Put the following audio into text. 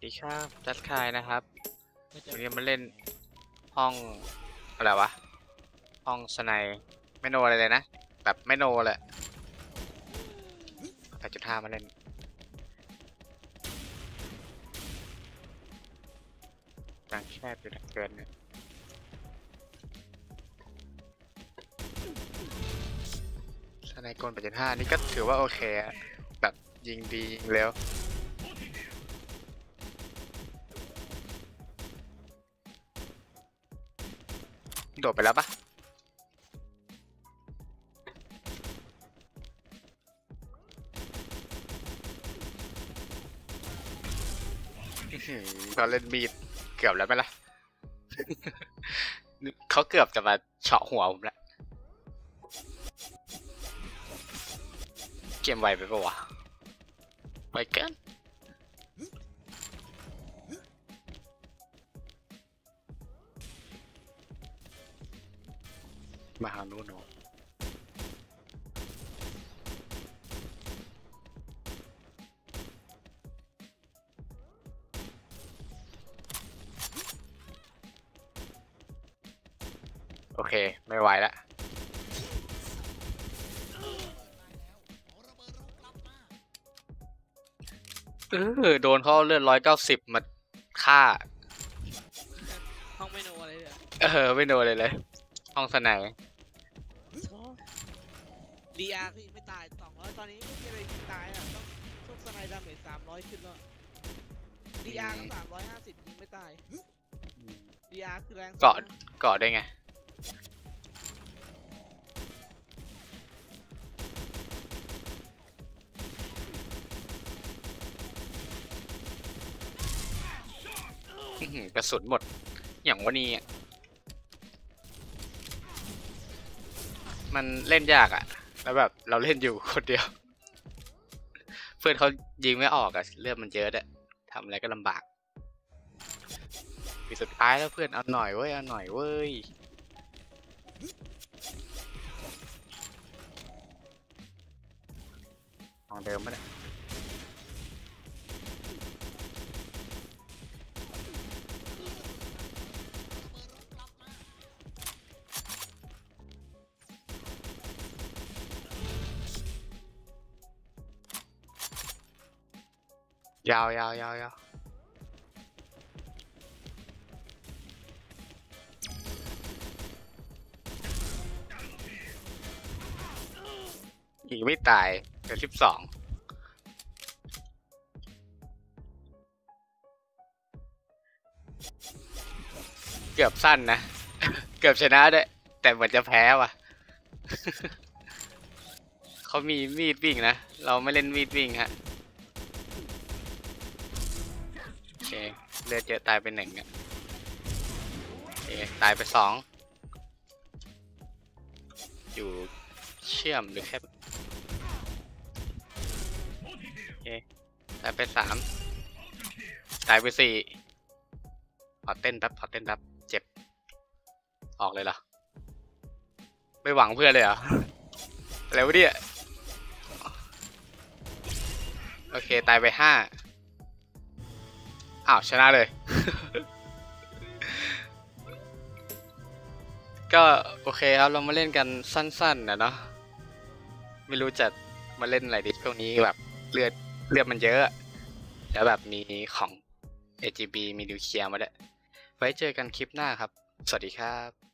ดีครับจัดคายนะครับวันนี้มาเล่นห้องอะไรวะห้องสไนไม่โนอะไรเลยนะแบบไม่โนเลย8.5มาเล่นดังแคบอยู่เกินเนี่ยสไนกล8.5นี่ก็ถือว่าโอเคอะแบบยิงดียิงเร็วโดดไปแล้วปะตอนเล่นมีดเกือบแล้วไหมล่ะ เขาเกือบจะมาเฉาะหัวผมแล้วเกมไวไปปะวะไวเกินมาหาโน่นโอเคไม่ไหวแล้วโดนเขาเลือด190มาฆ่าห้องไม่โนอะไรเลยไม่โดนเลยห้องสนามดีอาร์คือไม่ตาย200ตอนนี้ไม่มีอะไรตายอ่ะต้องช่วงสไนด์ดาเมจ300ขึ้นแล้วดีอาร์ก็350ยิงไม่ตายดีอาร์คือแรงเกาะได้ไงกระสุนหมดอย่างวันนี้มันเล่นยากอ่ะแล้วแบบเราเล่นอยู่คนเดียวเพื่อนเขายิงไม่ออกอ่ะเลือดมันเยอะอะทำอะไรก็ลำบากสุดท้ายแล้วเพื่อนเอาหน่อยเว้ยเอาหน่อยเว้ยของเดิมมั้ยยาวยิงไม่ตายเหลือ12เกือบสั้นนะ เกือบชนะด้วยแต่เหมือนจะแพ้ว่ะ เขามีมีดวิ่งนะเราไม่เล่นมีดวิ่งฮะโอเคเลือดเยอะตายไป1อ่ะโอเคตายไป2อยู่เชื่อมหรือแค่โอเคตายไป3ตายไป4พอเต้นแป๊บเจ็บออกเลยเหรอไม่หวังเพื่อนเลยเหรออะไรวะเนี่ยโอเคตายไป5อ้าวชนะเลย ก็โอเคครับเรามาเล่นกันสั้นๆนะเนาะไม่รู้จะมาเล่นอะไรดิช่วงนี้แบบเลือดมันเยอะแล้วแบบมีของ AGB มีนิวเคลียร์มาด้วยไว้เจอกันคลิปหน้าครับสวัสดีครับ